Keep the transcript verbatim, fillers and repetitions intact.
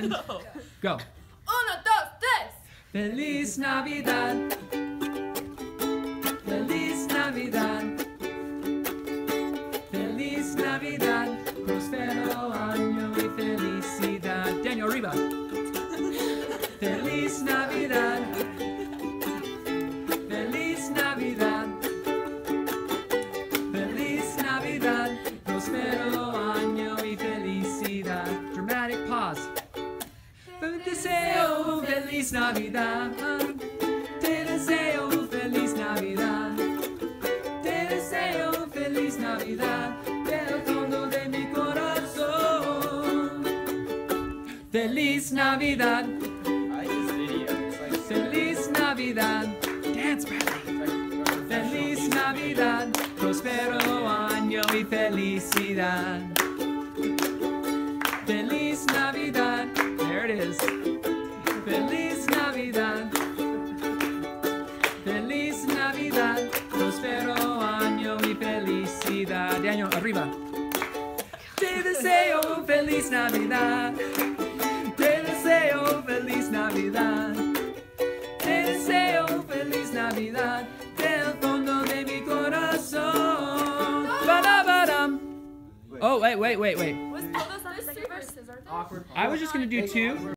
And go. Uno, dos, tres. Feliz Navidad. Feliz Navidad. Feliz Navidad. Prospero año y felicidad. Daniel, arriba. Feliz Navidad. Feliz Navidad. Feliz Navidad. Prospero año y felicidad. Dramatic pause. Te deseo feliz Navidad. Te deseo feliz Navidad. Te deseo feliz Navidad. Del fondo de mi corazón. Feliz Navidad. Feliz Navidad. Dance, Bradley. Feliz Navidad. Prospero año y felicidad. Feliz Navidad. There it is. Feliz Navidad. Feliz Navidad. Prospero año y felicidad. Daniel, arriba. Te deseo feliz Navidad. Te deseo feliz Navidad. Te deseo feliz Navidad. Del fondo de mi corazón. Ba-da-ba-dum. Oh, wait, wait, wait, wait. Was all those other verses? I was just gonna do two.